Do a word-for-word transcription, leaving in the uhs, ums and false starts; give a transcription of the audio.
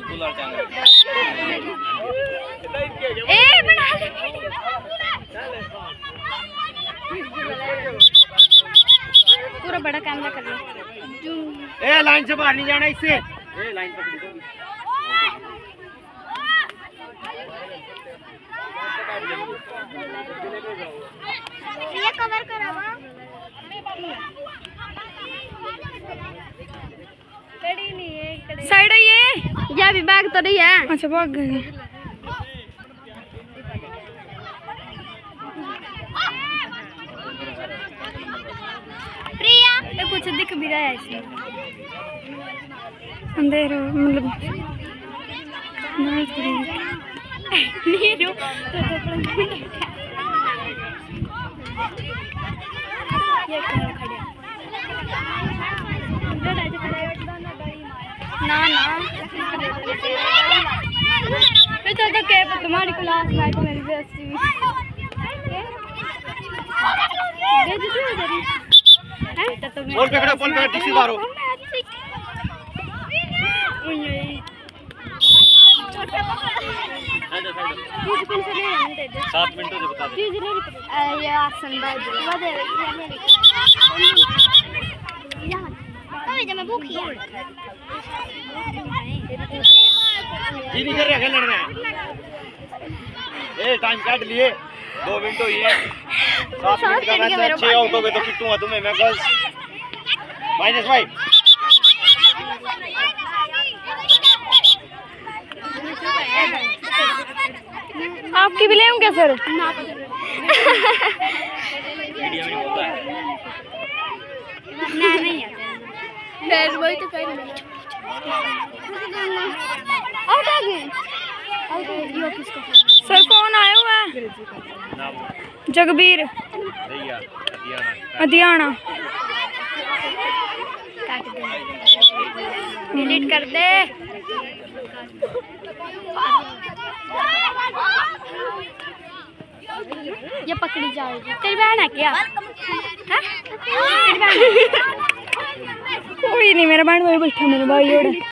ए बना ले पूरा बड़ा कैमरा कर लो। ए लाइन से बाहर नहीं जाना इससे। ए लाइन पकड़ी दो। ये कवर करावा कड़ी नहीं है कड़ी साइड है ये या भी बैग तो नहीं है। अच्छा भाग गए प्रिया ये कुछ दिख भी रहा है इसमें अंधेरा मतलब नीरू तो ये कहाँ खड़े ना ना मैं तो तो के तुम्हारी क्लास में तो मेरी बेइज्जती हुई बेइज्जती हो गई है तो तुम बोल पकड़ो बोल पकड़ो टीसी मारो सात मिनटों से बता दे ये आसन बाज वादे मैं भूखी है जी नहीं कर रहा खेलना है। ए टाइम काट लिए दो मिनट हुई है सात मिनट का मैच है। छह आउट हो गए तो पिटूंगा तुम्हें मैं गर्ल्स माइनस फाइव। आपकी भी ले क्या सर नहीं वही तो कर सर कौन आया हुआ है जगबीर अधियाना डिलीट कर दे ये पकड़ी जाएगी तेरी बहन है क्या कोई नहीं मेरा बहन वही बैठा मेरे भाई